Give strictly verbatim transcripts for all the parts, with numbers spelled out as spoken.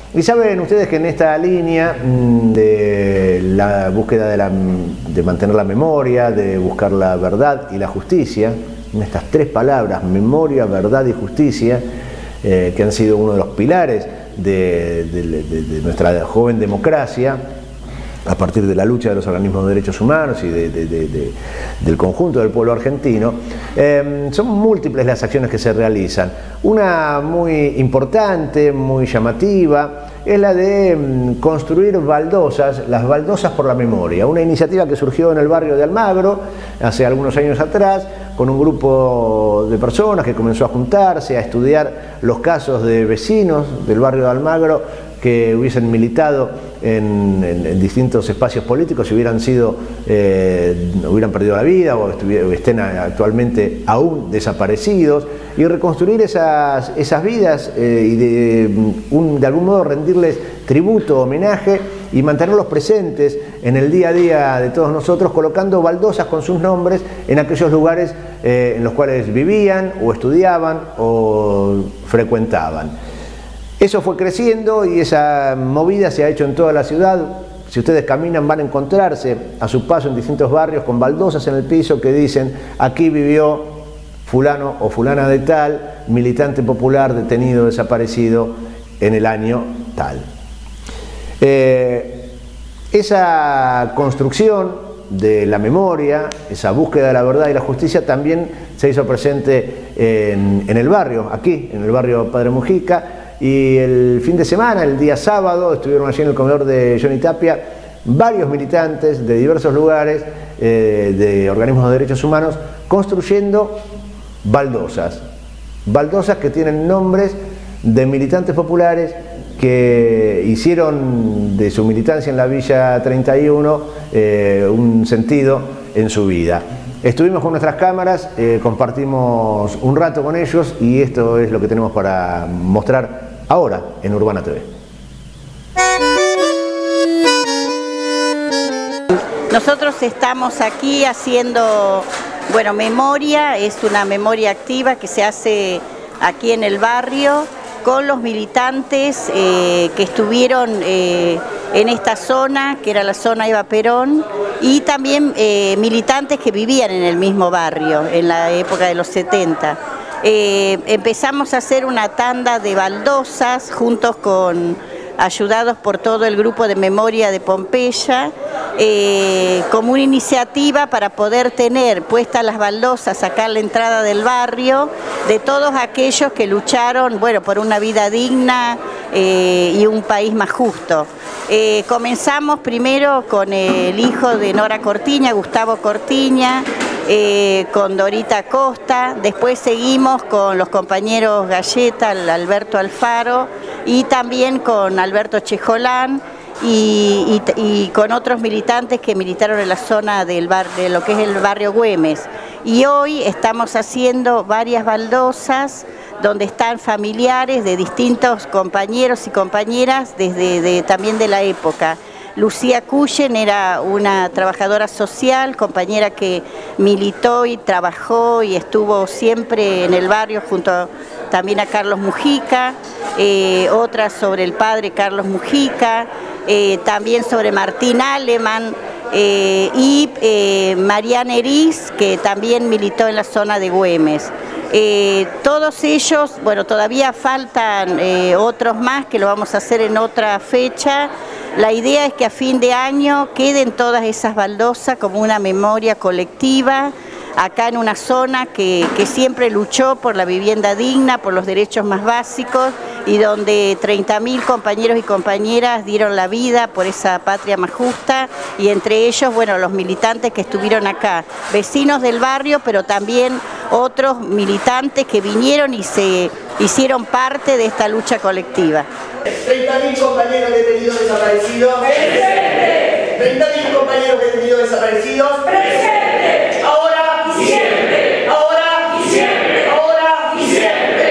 Y saben ustedes que en esta línea de la búsqueda de, la, de mantener la memoria, de buscar la verdad y la justicia, en estas tres palabras, memoria, verdad y justicia, eh, que han sido uno de los pilares de, de, de, de nuestra joven democracia, a partir de la lucha de los organismos de derechos humanos y de, de, de, de, del conjunto del pueblo argentino, eh, son múltiples las acciones que se realizan. Una muy importante, muy llamativa, es la de mm, construir baldosas, las baldosas por la memoria, una iniciativa que surgió en el barrio de Almagro hace algunos años atrás, con un grupo de personas que comenzó a juntarse, a estudiar los casos de vecinos del barrio de Almagro que hubiesen militado en, en, en distintos espacios políticos y hubieran sido, eh, hubieran perdido la vida o, o estén actualmente aún desaparecidos, y reconstruir esas, esas vidas eh, y de, un, de algún modo rendirles tributo, homenaje y mantenerlos presentes en el día a día de todos nosotros, colocando baldosas con sus nombres en aquellos lugares eh, en los cuales vivían o estudiaban o frecuentaban. Eso fue creciendo y esa movida se ha hecho en toda la ciudad. Si ustedes caminan van a encontrarse a su paso en distintos barrios con baldosas en el piso que dicen: aquí vivió fulano o fulana de tal, militante popular detenido, desaparecido en el año tal. Eh, esa construcción de la memoria, esa búsqueda de la verdad y la justicia también se hizo presente en, en el barrio, aquí, en el barrio Padre Mujica. Y el fin de semana, el día sábado, estuvieron allí en el comedor de Johnny Tapia varios militantes de diversos lugares, eh, de organismos de derechos humanos, construyendo baldosas. Baldosas que tienen nombres de militantes populares que hicieron de su militancia en la Villa treinta y uno eh, un sentido en su vida. Estuvimos con nuestras cámaras, eh, compartimos un rato con ellos y esto es lo que tenemos para mostrar ahora en Urbana T V. Nosotros estamos aquí haciendo, bueno, memoria, es una memoria activa que se hace aquí en el barrio con los militantes eh, que estuvieron eh, en esta zona, que era la zona Eva Perón, y también eh, militantes que vivían en el mismo barrio en la época de los setenta. Eh, empezamos a hacer una tanda de baldosas juntos con, ayudados por todo el grupo de memoria de Pompeya, eh, como una iniciativa para poder tener puestas las baldosas acá en la entrada del barrio de todos aquellos que lucharon, bueno, por una vida digna eh, y un país más justo. Eh, comenzamos primero con el hijo de Nora Cortiña, Gustavo Cortiña, Eh, con Dorita Costa, después seguimos con los compañeros Galleta, Alberto Alfaro, y también con Alberto Chejolán y, y, y con otros militantes que militaron en la zona del bar, de lo que es el barrio Güemes. Y hoy estamos haciendo varias baldosas donde están familiares de distintos compañeros y compañeras desde de, también de la época. Lucía Cuyen era una trabajadora social, compañera que militó y trabajó y estuvo siempre en el barrio junto a, también a Carlos Mujica, eh, otra sobre el padre Carlos Mujica, eh, también sobre Martín Aleman eh, y eh, Mariana Eriz, que también militó en la zona de Güemes. Eh, todos ellos, bueno, todavía faltan eh, otros más que lo vamos a hacer en otra fecha. La idea es que a fin de año queden todas esas baldosas como una memoria colectiva, acá en una zona que, que siempre luchó por la vivienda digna, por los derechos más básicos y donde treinta mil compañeros y compañeras dieron la vida por esa patria más justa y entre ellos, bueno, los militantes que estuvieron acá, vecinos del barrio, pero también otros militantes que vinieron y se hicieron parte de esta lucha colectiva. treinta mil compañeros detenidos desaparecidos. ¡Presente! treinta mil compañeros detenidos desaparecidos. ¡Presente! Ahora y siempre. Ahora y siempre. Ahora y siempre.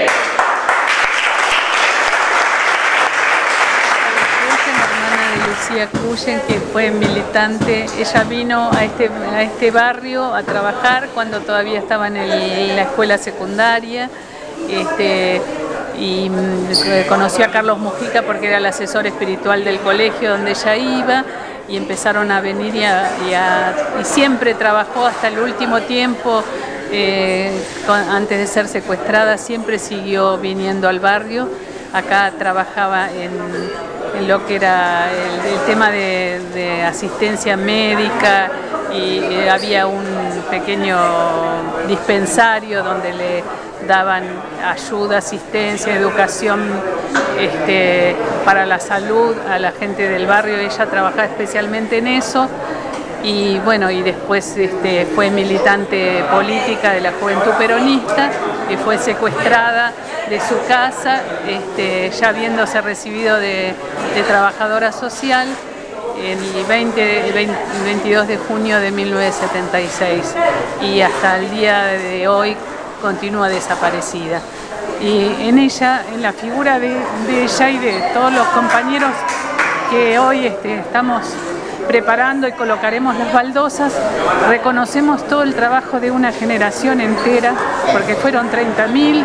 Es la hermana de Lucía Cuyen, que fue militante. Ella vino a este, a este barrio a trabajar cuando todavía estaba en, el, en la escuela secundaria. Este, y mmm, conoció a Carlos Mujica porque era el asesor espiritual del colegio donde ella iba, y empezaron a venir y, a, y, a, y siempre trabajó hasta el último tiempo, eh, con, antes de ser secuestrada, siempre siguió viniendo al barrio. Acá trabajaba en, en lo que era el, el tema de, de asistencia médica, y eh, había un pequeño dispensario donde le daban ayuda, asistencia, educación este, para la salud a la gente del barrio. Ella trabajaba especialmente en eso, y bueno, y después este, fue militante política de la Juventud Peronista, y fue secuestrada de su casa, este, ya habiéndose recibido de, de trabajadora social el, veinte, el veintidós de junio de mil novecientos setenta y seis, y hasta el día de hoy continúa desaparecida. Y en ella, en la figura de, de ella y de todos los compañeros que hoy este, estamos preparando y colocaremos las baldosas, reconocemos todo el trabajo de una generación entera, porque fueron treinta mil,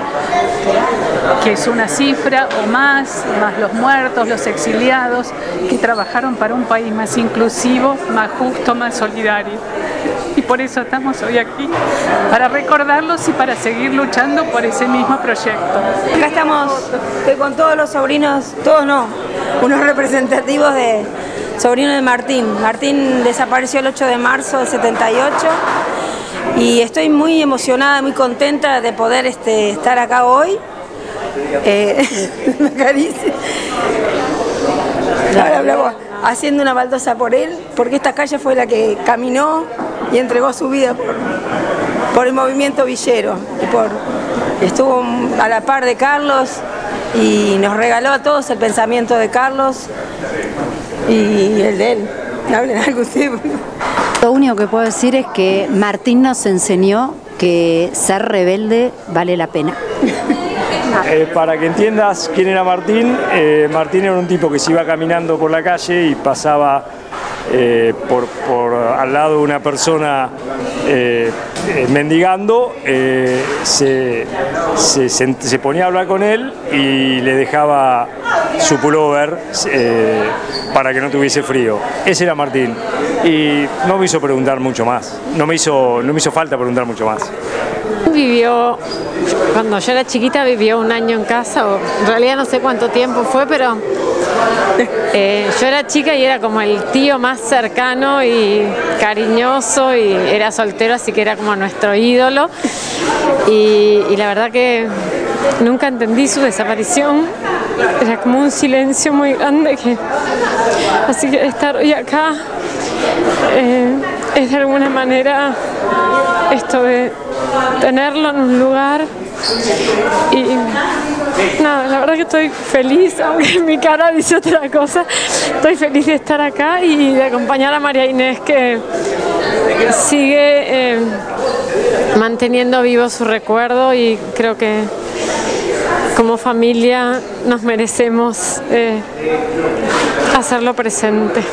que es una cifra o más, más los muertos, los exiliados, que trabajaron para un país más inclusivo, más justo, más solidario. Y por eso estamos hoy aquí, para recordarlos y para seguir luchando por ese mismo proyecto. Acá estamos con todos los sobrinos, todos no, unos representativos de sobrinos de Martín. Martín desapareció el ocho de marzo del setenta y ocho, y estoy muy emocionada, muy contenta de poder este, estar acá hoy. Eh, me acaricia. Ahora hablamos haciendo una baldosa por él, porque esta calle fue la que caminó y entregó su vida por, por el movimiento villero, y por, estuvo a la par de Carlos y nos regaló a todos el pensamiento de Carlos y el de él. Hablen algo usted. Lo único que puedo decir es que Martín nos enseñó que ser rebelde vale la pena. Eh, para que entiendas quién era Martín, eh, Martín era un tipo que se iba caminando por la calle y pasaba eh, por, por al lado de una persona eh, eh, mendigando, eh, se, se, se, se ponía a hablar con él y le dejaba su pullover eh, para que no tuviese frío. Ese era Martín, y no me hizo preguntar mucho más, no me hizo, no me hizo falta preguntar mucho más. Vivió, cuando yo era chiquita vivió un año en casa, o en realidad no sé cuánto tiempo fue, pero eh, yo era chica y era como el tío más cercano y cariñoso, y era soltero, así que era como nuestro ídolo, y, y la verdad que nunca entendí su desaparición, era como un silencio muy grande, que, así que estar hoy acá eh, es de alguna manera esto de tenerlo en un lugar, y nada, la verdad que estoy feliz, aunque mi cara dice otra cosa. Estoy feliz de estar acá y de acompañar a María Inés, que sigue eh, manteniendo vivo su recuerdo, y creo que como familia nos merecemos eh, hacerlo presente.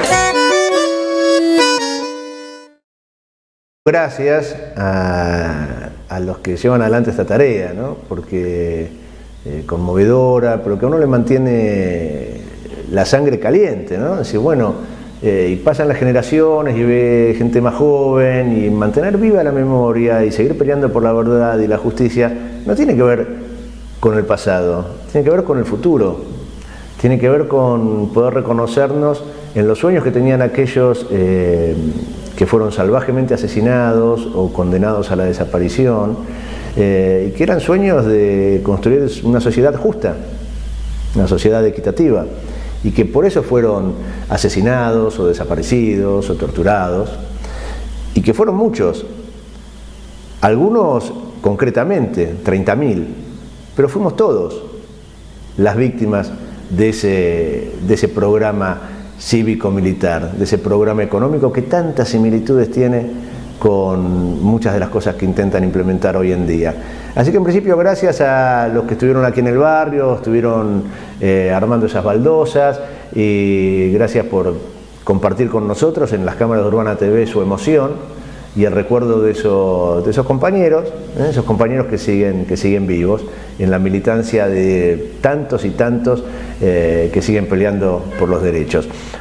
Gracias a, a los que llevan adelante esta tarea, ¿no? Porque eh, conmovedora, pero que a uno le mantiene la sangre caliente, ¿no? Decir, bueno, eh, y pasan las generaciones y ve gente más joven, y mantener viva la memoria y seguir peleando por la verdad y la justicia no tiene que ver con el pasado, tiene que ver con el futuro, tiene que ver con poder reconocernos en los sueños que tenían aquellos eh, que fueron salvajemente asesinados o condenados a la desaparición, eh, y que eran sueños de construir una sociedad justa, una sociedad equitativa, y que por eso fueron asesinados o desaparecidos o torturados, y que fueron muchos, algunos concretamente, treinta mil, pero fuimos todos las víctimas de ese, de ese programa cívico-militar, de ese programa económico que tantas similitudes tiene con muchas de las cosas que intentan implementar hoy en día. Así que en principio gracias a los que estuvieron aquí en el barrio, estuvieron eh, armando esas baldosas, y gracias por compartir con nosotros en las cámaras de Urbana T V su emoción, y el recuerdo de, eso, de esos compañeros, ¿eh? esos compañeros que siguen, que siguen vivos en la militancia de tantos y tantos eh, que siguen peleando por los derechos.